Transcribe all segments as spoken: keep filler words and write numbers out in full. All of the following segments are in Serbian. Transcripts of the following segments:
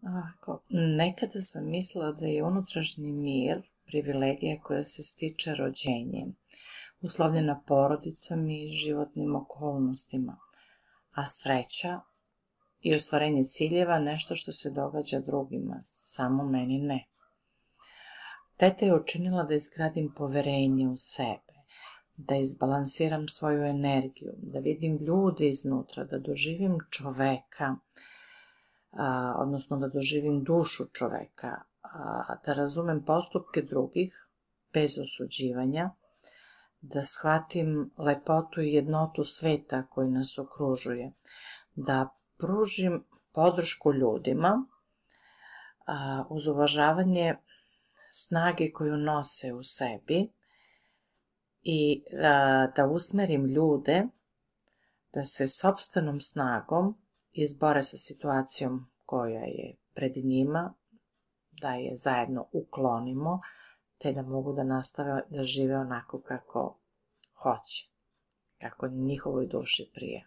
Ovako, nekada sam mislila da je unutrašnji mir privilegija koja se stiče rođenjem, uslovljena porodicom i životnim okolnostima, a sreća i ostvarenje ciljeva nešto što se događa drugima, samo meni ne. Teta je učinila da izgradim poverenje u sebe, da izbalansiram svoju energiju, da vidim ljude iznutra, da doživim čoveka, a, odnosno da doživim dušu čoveka, a, da razumem postupke drugih bez osuđivanja, da shvatim lepotu i jednotu sveta koji nas okružuje, da pružim podršku ljudima a, uz uvažavanje snage koju nose u sebi i a, da usmerim ljude da se sopstvenom snagom izbore sa situacijom koja je pred njima, da je zajedno uklonimo, te da mogu da nastave da žive onako kako hoće, kako njihovoj duši prija.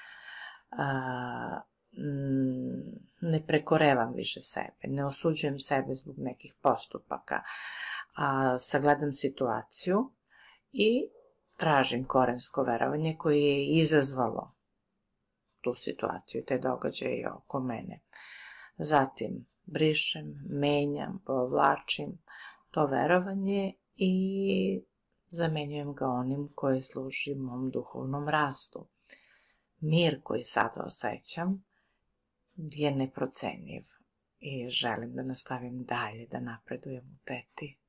A, ne prekorevam više sebe, ne osuđujem sebe zbog nekih postupaka, a sagledam situaciju i tražim korensko verovanje koje je izazvalo tu situaciju i te događaje oko mene. Zatim brišem, menjam, povlačim to verovanje i zamenjujem ga onim koje služi mom duhovnom rastu. Mir koji sada osjećam je neprocenjiv i želim da nastavim dalje da napredujem u Teti.